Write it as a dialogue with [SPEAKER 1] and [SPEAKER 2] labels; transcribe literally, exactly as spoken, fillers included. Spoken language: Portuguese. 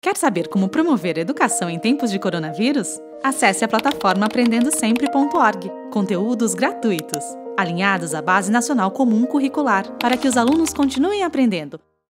[SPEAKER 1] Quer saber como promover a educação em tempos de coronavírus? Acesse a plataforma aprendendo sempre ponto org. Conteúdos gratuitos, alinhados à Base Nacional Comum Curricular, para que os alunos continuem aprendendo.